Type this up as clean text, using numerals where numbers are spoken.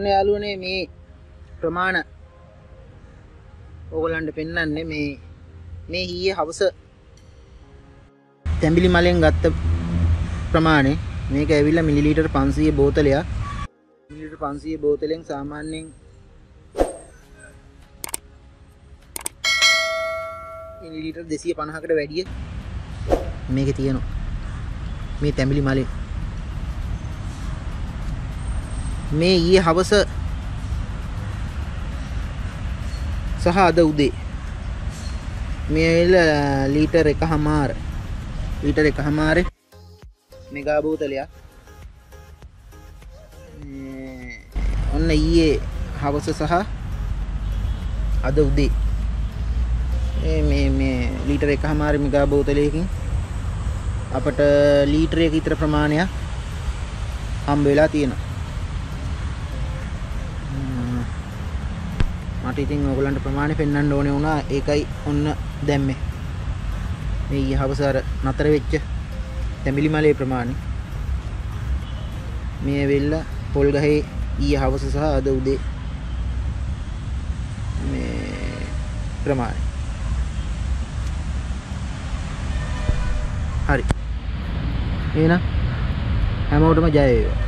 ඔන්න යාළුවනේ මේ ප්‍රමාණ ඕගොල්ලන්ට පෙන්වන්නේ මේ ඊයේ හවස තැඹිලි මලෙන් ගත්ත ප්‍රමාණය. මේක ඇවිල්ලා මිලිලීටර් 500 බෝතලයක්. මිලිලීටර් 500 බෝතලෙන් සාමාන්‍යයෙන් මිලිලීටර් 250කට වැඩිය මේකේ තියෙනවා. මේ තැඹිලි මලේ මේ ඊයේ හවස සහ අද උදේ මේ ලීටර් 1.5 මෙගා බෝතලයක්. ඔන්න ඊයේ හවස සහ අද උදේ මේ ලීටර් 1.5 මෙගා බෝතලයකින් අපට ලීටරයක විතර ප්‍රමාණයක් හම්බ වෙලා තියෙනවා. මට ඉතින් ඔයගලන්ට ප්‍රමාණය පෙන්වන්න ඕනේ වුණා. ඒකයි ඔන්න දැම්මේ. මේ ඊයේ හවස අර නතර වෙච්ච තැඹිලි මලේ ප්‍රමාණය. මේ වෙල්ල පොල් ගහේ ඊයේ හවස සහ අද උදේ මේ ප්‍රමාණය. හරි. එහෙනම් හැමෝටම ජය වේවා.